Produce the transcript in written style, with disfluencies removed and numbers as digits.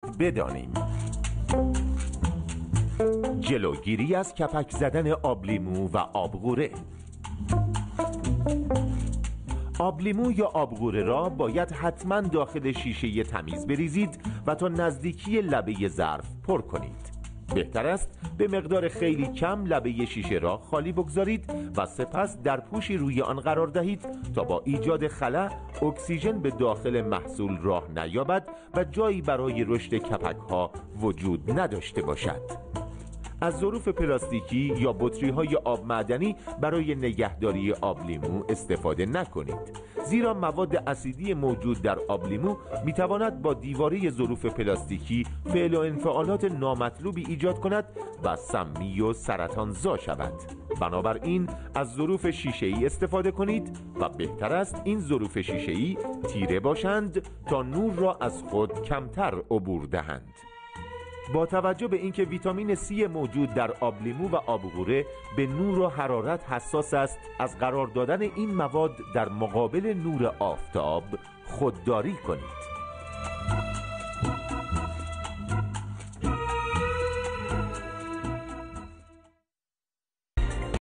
باید بدانیم. جلوگیری از کپک زدن آبلیمو و آبغوره. آبلیمو یا آبغوره را باید حتما داخل شیشه تمیز بریزید و تا نزدیکی لبه ظرف پر کنید. بهتر است به مقدار خیلی کم لبه شیشه را خالی بگذارید و سپس در پوشی روی آن قرار دهید تا با ایجاد خلا اکسیژن به داخل محصول راه نیابد و جایی برای رشد کپک ها وجود نداشته باشد. از ظروف پلاستیکی یا بطری‌های آب معدنی برای نگهداری آبلیمو استفاده نکنید، زیرا مواد اسیدی موجود در آبلیمو میتواند با دیواره ظروف پلاستیکی فعل و انفعالات نامطلوبی ایجاد کند و سمی و سرطانزا شود. بنابراین از ظروف شیشه‌ای استفاده کنید و بهتر است این ظروف شیشه‌ای تیره باشند تا نور را از خود کمتر عبور دهند. با توجه به اینکه ویتامین C موجود در آبلیمو و آبغوره به نور و حرارت حساس است، از قرار دادن این مواد در مقابل نور آفتاب خودداری کنید.